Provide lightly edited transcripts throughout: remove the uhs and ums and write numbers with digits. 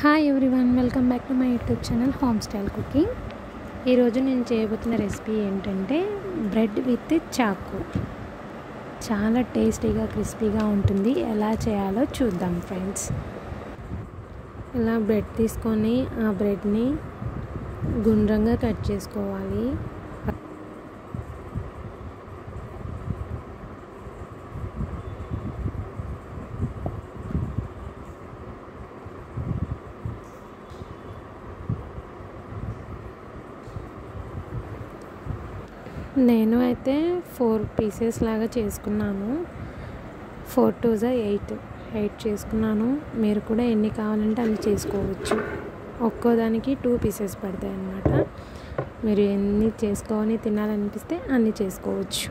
Hi everyone, welcome back to my YouTube channel home style cooking. ఈరోజు నేను చేయబోతున్న recipe ఏంటంటే బ్రెడ్ విత్ చాకు. చాలా టేస్టీగా క్రిస్పీగా ఉంటుంది. ఎలా చేయాలో చూద్దాం ఫ్రెండ్స్. ఇలా బ్రెడ్ తీసుకొని ఆ బ్రెడ్ని గుండ్రంగా కట్ చేసుకోవాలి. నేను అయితే 4 పీసెస్ లాగా చేసుకున్నాను. 4 to 8 చేసుకున్నాను. మీరు కూడా ఎన్ని కావాలంటే అన్ని చేసుకోవచ్చు. ఒక్కోదానికి 2 పీసెస్ పడతాయి అన్నమాట. మీరు ఎన్ని చేసుకోవాలి తినాలనిపిస్తే అన్ని చేసుకోవచ్చు.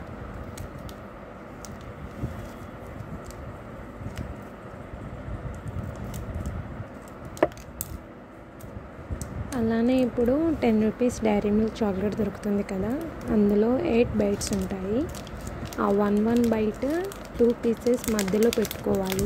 అలానే ఇప్పుడు 10 రూపీస్ డైరీ మిల్క్ చాక్లెట్ దొరుకుతుంది కదా, అందులో 8 బైట్స్ ఉంటాయి. ఆ 1 బైట్ 2 పీసెస్ మధ్యలో పెట్టుకోవాలి.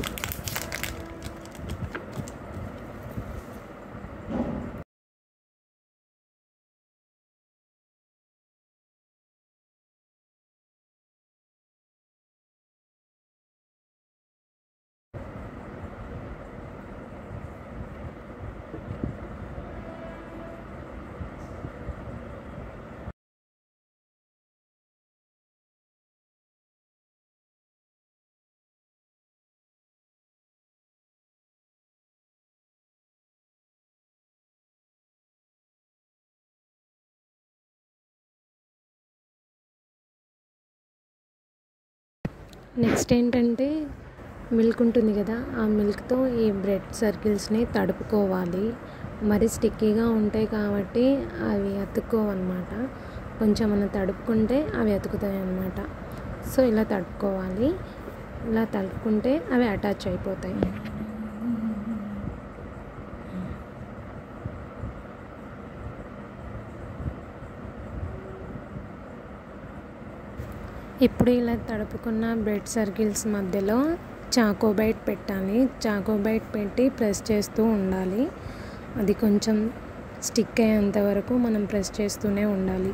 నెక్స్ట్ ఏంటంటే మిల్క్ ఉంటుంది కదా, ఆ మిల్క్తో ఈ బ్రెడ్ సర్కిల్స్ని తడుపుకోవాలి. మరి స్టిక్కీగా ఉంటాయి కాబట్టి అవి అతుక్కోవన్నమాట. కొంచెం మనం తడుపుకుంటే అవి అతుకుతాయి అన్నమాట. సో ఇలా తడుపుకోవాలి. ఇలా తడుపుకుంటే అవి అటాచ్ అయిపోతాయి. ఇప్పుడు ఇలా తడుపుకున్న బ్రెడ్ సర్కిల్స్ మధ్యలో చాకో బైట్ పెట్టాలి. చాకో బైట్ పెట్టి ప్రెస్ చేస్తూ ఉండాలి. అది కొంచెం స్టిక్ అయ్యేంత వరకు మనం ప్రెస్ చేస్తూనే ఉండాలి.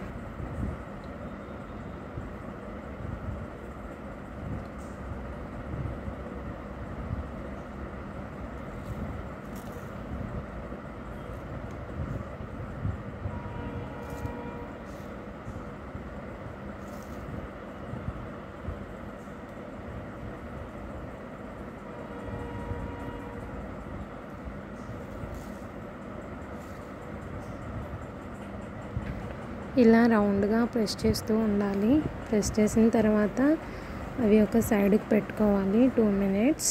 ఇలా రౌండ్గా ప్రెస్ చేస్తూ ఉండాలి. ప్రెస్ చేసిన తర్వాత అవి ఒక సైడ్కి పెట్టుకోవాలి 2 minutes.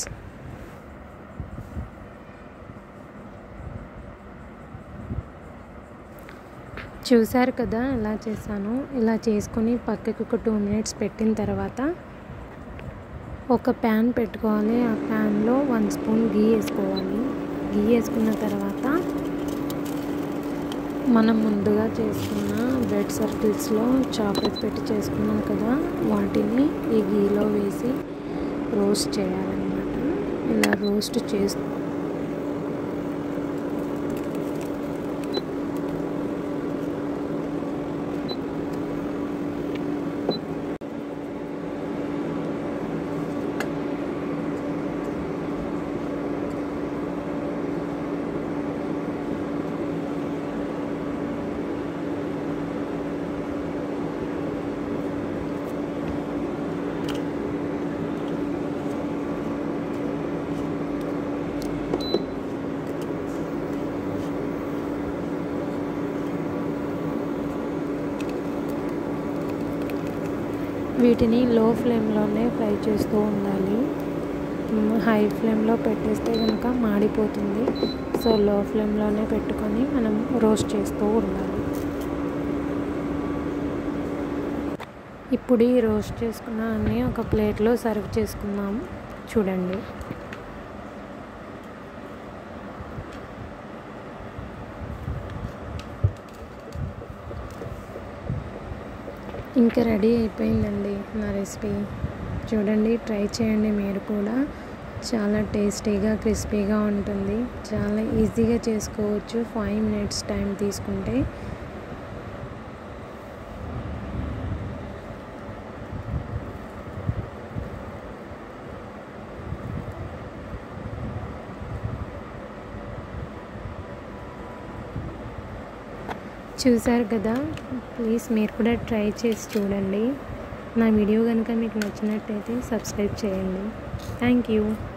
చూసారు కదా ఎలా చేశాను. ఇలా చేసుకొని పక్కకి ఒక 2 minutes పెట్టిన తర్వాత ఒక ప్యాన్ పెట్టుకోవాలి. ఆ ప్యాన్లో 1 స్పూన్ గీ వేసుకోవాలి. గీ వేసుకున్న తర్వాత మనం ముందుగా చేసుకున్న బ్రెడ్ సర్కిల్స్లో చాక్లెట్ పెట్టి చేసుకున్నాం కదా, వాటిని ఈ గీలో వేసి రోస్ట్ చేయాలన్నమాట. ఇలా రోస్ట్ చేస్తూ వీటిని లో ఫ్లేమ్లోనే ఫ్రై చేస్తూ ఉండాలి. హై ఫ్లేమ్లో పెట్టేస్తే కనుక మాడిపోతుంది. సో లో ఫ్లేమ్లోనే పెట్టుకొని మనం రోస్ట్ చేస్తూ ఉండాలి. ఇప్పుడు ఈ రోస్ట్ చేసుకున్న అన్నీ ఒక ప్లేట్లో సర్వ్ చేసుకుందాం. చూడండి, ఇంకా రెడీ అయిపోయిందండి నా రెసిపీ. చూడండి, ట్రై చేయండి మీరు కూడా. చాలా టేస్టీగా క్రిస్పీగా ఉంటుంది. చాలా ఈజీగా చేసుకోవచ్చు 5 మినిట్స్ టైం తీసుకుంటే. చూసారు కదా, ప్లీజ్ మీరు కూడా ట్రై చేసి చూడండి. నా వీడియో కనుక మీకు నచ్చినట్టయితే సబ్స్క్రైబ్ చేయండి. Thank you.